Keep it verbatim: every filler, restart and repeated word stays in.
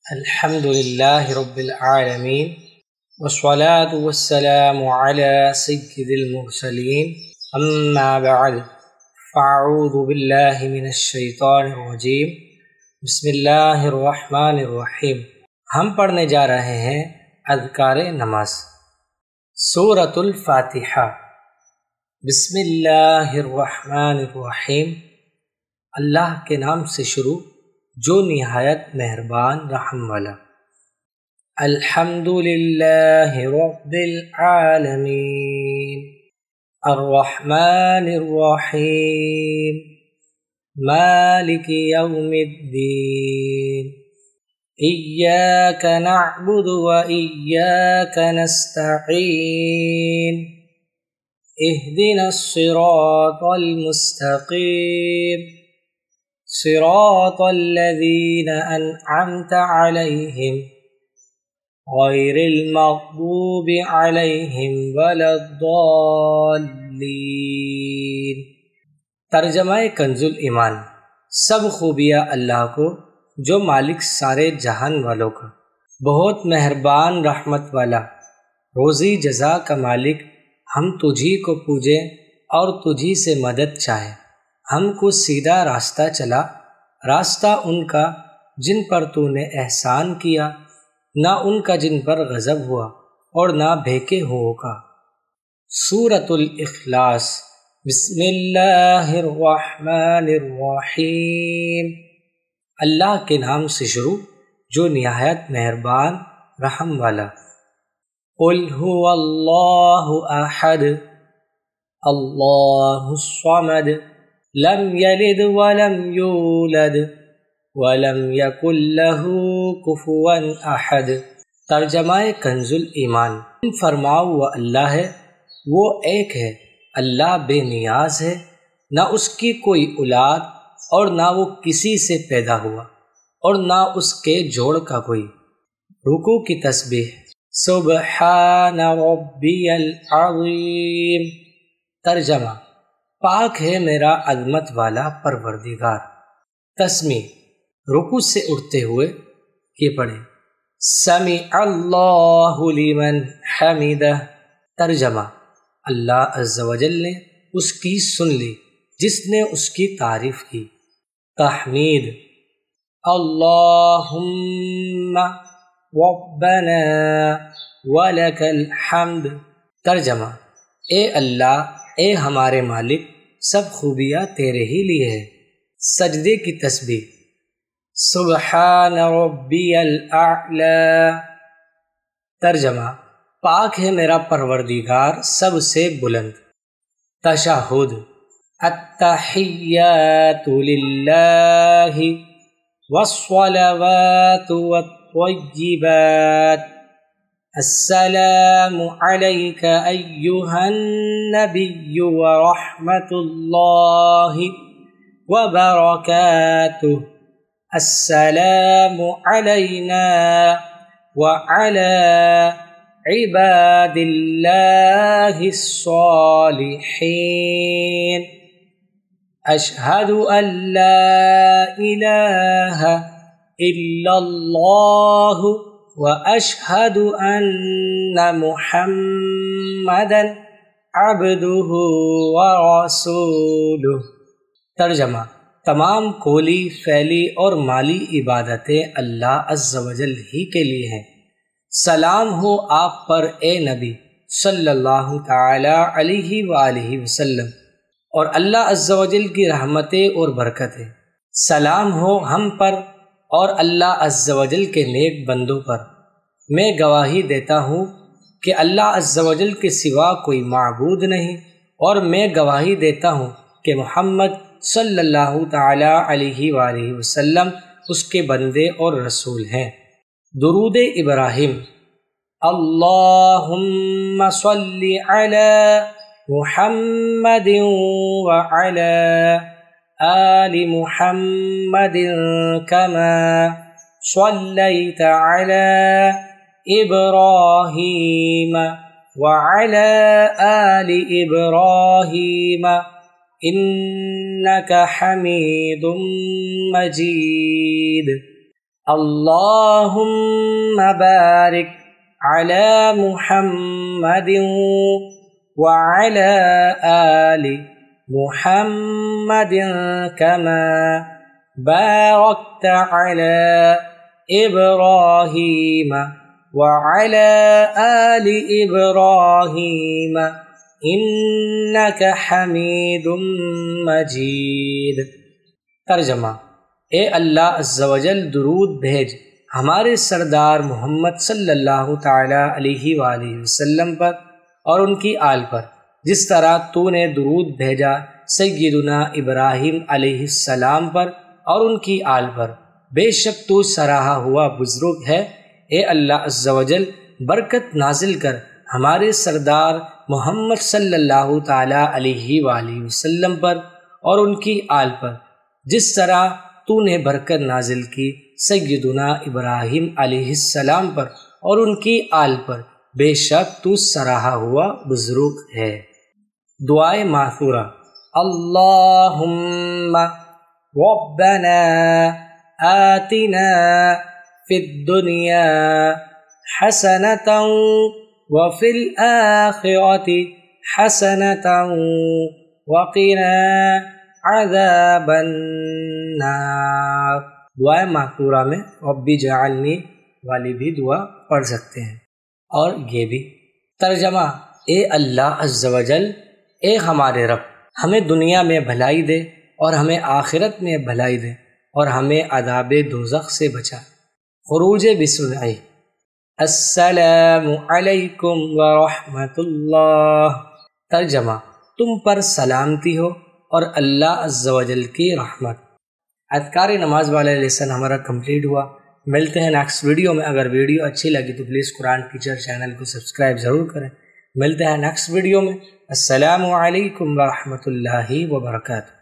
الحمد لله رب العالمين والصلاة والسلام على سيد المرسلين أما بعد فأعوذ بالله من الشيطان الرجيم بسم اللہ الرحمن الرحیم۔ ہم پڑھنے جا رہے ہیں اذکار نماز۔ سورۃ الفاتحہ۔ بسم اللہ الرحمن الرحیم، اللہ کے نام سے شروع جو نہایت مہربان رحم والا۔ الحمد للہ رب العالمین الرحمن الرحیم مالک یوم الدین ایاک نعبد و ایاک نستعین اہدنا الصراط المستقیم صراط الذین انعمت علیہم غیر المغضوب علیہم ولا الضالین۔ ترجمہ کنز الایمان۔ سب خوبیاں اللہ کو جو مالک سارے جہان والوں کا، بہت مہربان رحمت والا، روزی جزا کا مالک، ہم تجھی کو پوجیں اور تجھی سے مدد چاہیں۔ ہم کو سیدھا راستہ چلا، راستہ ان کا جن پر تو نے احسان کیا، نہ ان کا جن پر غضب ہوا اور نہ بھیکے ہووں کا۔ سورۃ الاخلاص۔ بسم اللہ الرحمن الرحیم، اللہ کے نام سے شروع جو نہایت مہربان رحم والا۔ قل هو اللہ احد اللہ الصمد لم یلد ولم یولد ولم یکن له کفوا احد۔ ترجمہ کنز الایمان۔ فرماؤ وہ اللہ ہے، وہ ایک ہے، اللہ بے نیاز ہے، نہ اس کی کوئی اولاد اور نہ وہ کسی سے پیدا ہوا اور نہ اس کے جوڑ کا کوئی۔ رکوع کی تسبیح۔ سبحان ربی العظیم۔ ترجمہ، پاک ہے میرا عظمت والا پروردگار۔ تسمیع۔ رکوع سے اٹھتے ہوئے یہ پڑھیں، سمع اللہ لمن حمدہ۔ ترجمہ، اللہ عز و جل نے اس کی سن لی جس نے اس کی تعریف کی۔ تحمید۔ اللہم ربنا ولک الحمد۔ ترجمہ، اے اللہ، اے ہمارے مالک، سب خوبیاں تیرے ہی لیے ہے۔ سجدے کی تسبیح۔ سبحان ربی الاعلی۔ ترجمہ، پاک ہے میرا پروردگار سب سے بلند۔ تشہد۔ التحیات للہ والصلوات والطیبات السلام علیک ایہا النبی ورحمۃ اللہ وبرکاتہ السلام علینا وعلی عباد اللہ الصالحین اشہد ان لا الہ الا اللہ واشہد ان محمدا عبدہ ورسولہ۔ ترجمہ، تمام قولی، فعلی اور مالی عبادتیں اللہ عز و جل ہی کے لیے ہیں۔ سلام ہو آپ پر اے نبی صلی اللہ تعالی علیہ وآلہ وسلم، اور اللہ عز و جل کی رحمتیں اور برکتیں۔ سلام ہو ہم پر اور اللہ عز و جل کے نیک بندوں پر۔ میں گواہی دیتا ہوں کہ اللہ عز و جل کے سوا کوئی معبود نہیں، اور میں گواہی دیتا ہوں کہ محمد صلی اللہ تعالی علیہ وآلہ وسلم اس کے بندے اور رسول ہیں۔ درود ابراہیم۔ اللہم صلی علی محمد وعلی آل محمد کما صلیت علی ابراہیم وعلی آل ابراہیم انک حمید مجید۔ اللہم بارک علی محمد وعلی آل محمد کما بارکت علی ابراہیم وعلی آل ابراہیم انک حمید مجید۔ ترجمہ: اے اللہ عز و جل درود بھیج ہمارے سردار محمد صلی اللہ تعالی علیہ وآلہ وسلم پر اور ان کی آل پر، جس طرح تو نے درود بھیجا سیدنا ابراہیم علیہ السلام پر اور ان کی آل پر، بے شک تو سراہا ہوا بزرگ ہے۔ اے اللہ عز و جل برکت نازل کر ہمارے سردار محمد صلی اللہ تعالی علیہ وآلہ وسلم پر اور ان کی آل پر، جس طرح تو نے برکت نازل کی سیدنا ابراہیم علیہ السلام پر اور ان کی آل پر، بے شک تو سراہا ہوا بزرگ ہے۔ دعائے ماثورہ: اللہم ربنا آتنا فی الدنیا حسنۃ وفی الآخرۃ حسنۃ وقنا عذاب النار۔ دعائے ماثورہ میں ربی جعلنی والی بھی دعا پڑھ سکتے ہیں، اور یہ بھی۔ ترجمہ: اے اللہ عز و جل، اے ہمارے رب، ہمیں دنیا میں بھلائی دے اور ہمیں آخرت میں بھلائی دے اور ہمیں عذاب دوزخ سے بچا۔ خروج بسمعی: السلام علیکم ورحمۃ اللہ۔ ترجمہ: تم پر سلامتی ہو اور اللہ عز و جل کی رحمت۔ اذکار نماز والا لیسن ہمارا کمپلیٹ ہوا۔ ملتے ہیں نیکسٹ ویڈیو میں۔ اگر ویڈیو اچھی لگی تو پلیز قرآن ٹیچر چینل کو سبسکرائب ضرور کریں۔ ملتے ہیں نیکسٹ ویڈیو میں۔ السلام علیکم ورحمۃ اللہ وبرکاتہ۔